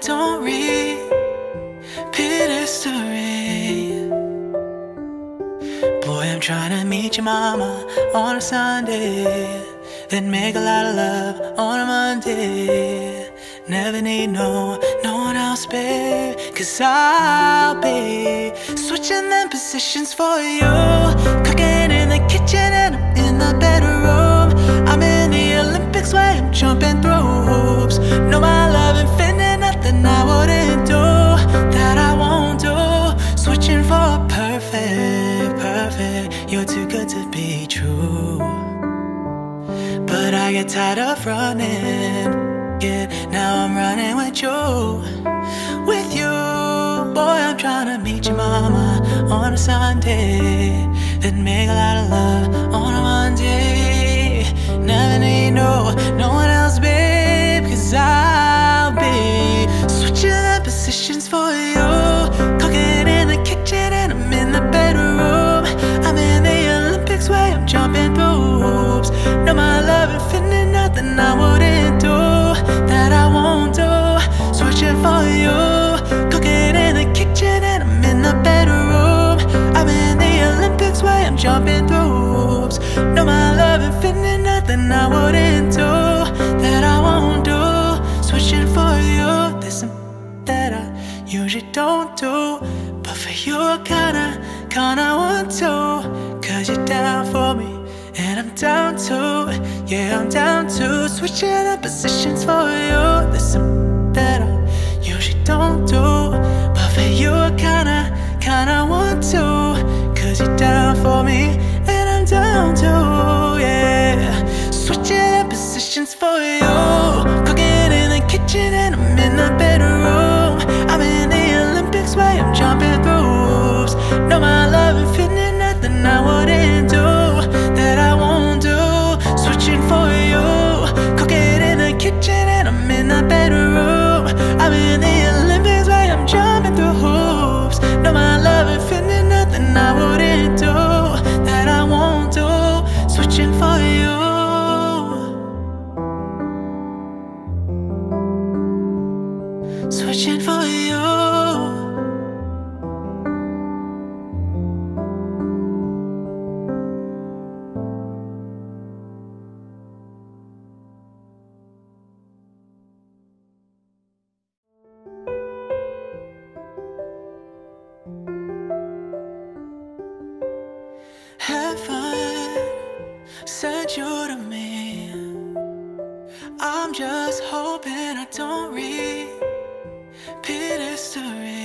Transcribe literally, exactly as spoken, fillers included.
don't repeat history. Boy, I'm trying to meet your mama on a Sunday, then make a lot of love on a Monday. Never need no, no one else, babe, 'cause I'll be switching them positions for you. Cooking in the kitchen and I'm in the bedroom. I'm in the Olympics where I'm jumping through hoops. No, my love infinite, nothing I wouldn't do that I won't do. Switching for perfect, perfect. You're too good to be true. But I get tired of running, yeah, now I'm running with you, with you. Boy, I'm trying to meet your mama on a Sunday, then make a lot of love on a Monday. Never need no, no one else, babe, 'cause I'll be switching the positions for you. Cooking in the kitchen and I'm in the bedroom. I'm in the Olympics where I'm jumping through hoops. No, my love infinite, nothing I wouldn't do that I won't do. Switching for you. Cooking in the kitchen and I'm in the bedroom. I'm in the Olympics where I'm jumping through hoops. No, my love infinite, nothing I wouldn't do that I won't do. Switching for you. There's some that I usually don't do, but for you I kinda, kinda want to. 'Cause you're down for me and I'm down to, yeah, I'm down to. Switching the positions for you. There's some that I usually don't do, but for you I kinda, kinda want to. 'Cause you're down for me and I'm down to, yeah. Switching the positions for you. Cooking in the kitchen and I'm in the bedroom. I'm in the Olympics where I'm jumping through hoops. No, my love infinite, nothing I wouldn't do that I won't do. Switching for you. Cooking in the kitchen and I'm in the bedroom. I'm in the Olympics where I'm jumping through hoops. No, my love infinite, nothing I wouldn't do that I won't do. Switching for you. Switching for you. Heaven sent you to me. I'm just hoping I don't repeat history.